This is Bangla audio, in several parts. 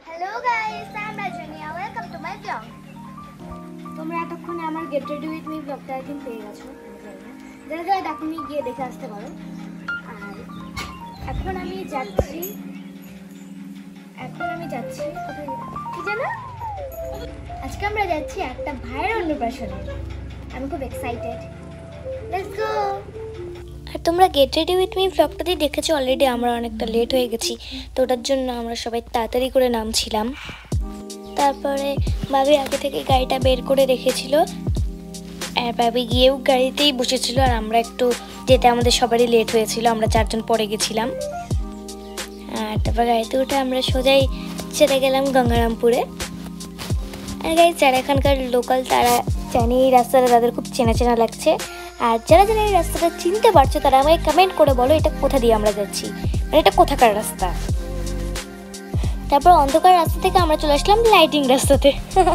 Hello guys, I'm Rajani. Welcome to my vlog. তোমরা এতক্ষণে আমার গেট রেডি উইথ মি ব্লগটা আই থিঙ্ক পেয়ে গেছো। যারা যারা দেখোনি গিয়ে দেখে আসতে পারো। আর এখন আমি যাচ্ছি কোথায় কি জানো? আজকে আমরা যাচ্ছি একটা ভাইয়ের অন্নপ্রাশনে। আমি খুব এক্সাইটেড। Let's go. আর তোমরা গেট রেডি উইথ মি ব্লগটাতেই দেখেছো অলরেডি আমরা অনেকটা লেট হয়ে গেছি, তো ওটার জন্য আমরা সবাই তাড়াতাড়ি করে নামছিলাম। তারপরে বাবি আগে থেকে গাড়িটা বের করে রেখেছিল, আর বাবি গিয়েও গাড়িতেই বসেছিল, আর আমরা একটু যেতে আমাদের সবারই লেট হয়েছিল, আমরা 4 জন পরে গেছিলাম। আর তারপর গাড়িতে উঠে আমরা সোজাই চলে গেলাম গঙ্গারামপুরে। আর গাইজ যারা এখানকার লোকাল তারা জানি এই রাস্তাটা তাদের খুব চেনা চেনা লাগছে, আর যারা যারা এই রাস্তাটা চিনতে পারছো তারা আমাকে কমেন্ট করে বলো এটা কোথা দিয়ে আমরা যাচ্ছি, মানে এটা কোথাকার রাস্তা। তারপর অন্ধকার রাস্তা থেকে আমরা চলে আসলাম লাইটিং রাস্তাতে।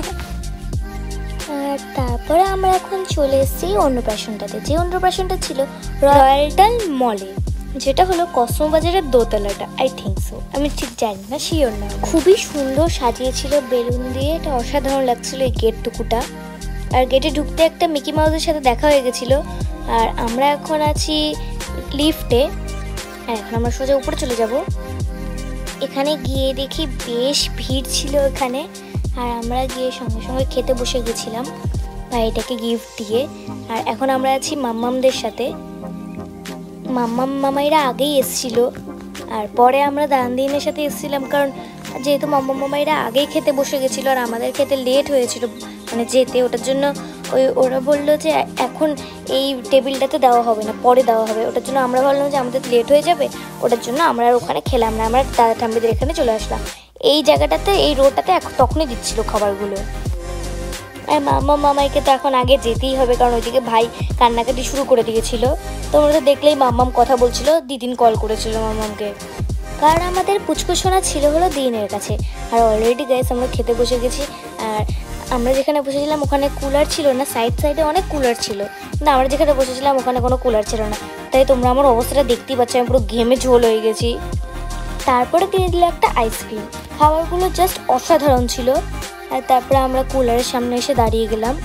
আর তারপরে আমরা এখন চলে এসেছি অন্নপ্রাশনটাতে, যে অন্নপ্রাশনটা ছিল রয়্যালটন মলে, যেটা হলো কসমো বাজারের দোতলাটা, আই থিঙ্ক সো, আমি ঠিক জানি না, শিওর না। খুবই সুন্দর সাজিয়েছিল বেলুন দিয়ে, এটা অসাধারণ লাগছিল এই গেটটুকুটা। আর গেটে ঢুকতে একটা মিকি মাউসের সাথে দেখা হয়ে গেছিলো। আর আমরা এখন আছি লিফটে, আর এখন আমরা সোজা উপরে চলে যাব। এখানে গিয়ে দেখি বেশ ভিড় ছিল এখানে, আর আমরা গিয়ে সঙ্গে সঙ্গে খেতে বসে গেছিলাম ভাইটাকে গিফট দিয়ে। আর এখন আমরা আছি মাম্মামদের সাথে, মাম্মাম মামাইরা আগেই এসেছিল, আর পরে আমরা দানদিনের সাথে এসেছিলাম, কারণ যেহেতু মাম্মাম মামাইরা আগেই খেতে বসে গেছিলো আর আমাদের খেতে লেট হয়েছিল মানে যেতে, ওটার জন্য ওরা বললো যে এখন এই টেবিলটাতে দেওয়া হবে না, পরে দেওয়া হবে। ওটার জন্য আমরা ভাবলাম যে আমাদের লেট হয়ে যাবে, ওটার জন্য আমরা আর ওখানে খেলাম না, আমরা দাদা ঠাম্মিদের এখানে চলে আসলাম। এই জায়গাটাতে এই রোডটাতে তখনই দিচ্ছিল খাবারগুলো। আর মাম্মাম মামাইকে তো এখন আগে যেতেই হবে, কারণ ওইদিকে ভাই কান্নাকাটি শুরু করে দিয়েছিল। তোমরা তো দেখলেই মাম্মাম কথা বলছিল, দিদিন কল করেছিল মাম্মামকে, কারণ আমাদের পুচকুসোনা ছিল হলো দিনের কাছে। আর অলরেডি গাইস আমরা খেতে বসে গেছি, আর আমরা যেখানে বসেছিলাম ওখানে কুলার ছিল না, সাইডে অনেক কুলার ছিল, কিন্তু আমরা যেখানে বসেছিলাম ওখানে কোনো কুলার ছিল না, তাই তোমরা আমার অবস্থাটা দেখতেই পাচ্ছ, আমি পুরো ঘেমে ঝোল হয়ে গেছি। তারপরে দিয়ে দিল একটা আইসক্রিম, খাবারগুলো জাস্ট অসাধারণ ছিল। আর তারপরে আমরা কুলারের সামনে এসে দাঁড়িয়ে গেলাম।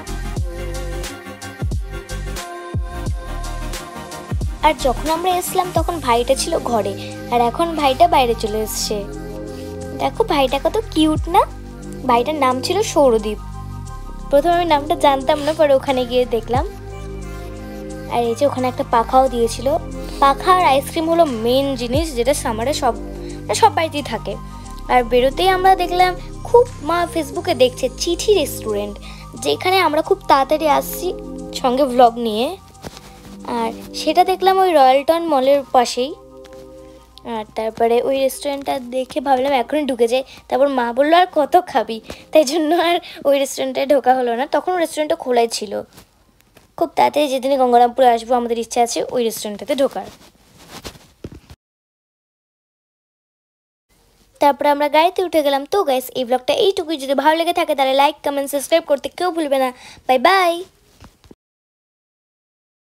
আর যখন আমরা এসলাম তখন ভাইটা ছিল ঘরে, আর এখন ভাইটা বাইরে চলে এসছে। দেখো ভাইটা কত কিউট না। ভাইটার নাম ছিল সৌরদীপ। প্রথমে আমি নামটা জানতাম না, পরে ওখানে গিয়ে দেখলাম। আর এই যে ওখানে একটা পাখাও দিয়েছিল। পাখা আর আইসক্রিম হলো মেন জিনিস, যেটা সামারে সব বাড়িতেই থাকে। আর বেরোতেই আমরা দেখলাম খুব ফেসবুকে দেখছে চিঠি রেস্টুরেন্ট, যেখানে আমরা খুব তাড়াতাড়ি আসছি সঙ্গে ভ্লগ নিয়ে। আর সেটা দেখলাম ওই রয়্যালটন মলের পাশেই। আর তারপরে ওই রেস্টুরেন্টটা দেখে ভাবলাম এখনই ঢুকে যাই, তারপর মা বললো আর কত খাবি, তাই জন্য আর ওই রেস্টুরেন্টে ঢোকা হলো না। তখন রেস্টুরেন্টটা খোলাই ছিল। খুব তাড়াতাড়ি যেদিনে গঙ্গারামপুরে আসবো আমাদের ইচ্ছা আছে ওই রেস্টুরেন্টটাতে ঢোকার। তারপরে আমরা গাড়িতে উঠে গেলাম। তো গাইস এই ব্লগটা এইটুকুই, যদি ভালো লেগে থাকে তাহলে লাইক কমেন্ট সাবস্ক্রাইব করতে কেউ ভুলবে না। Bye by.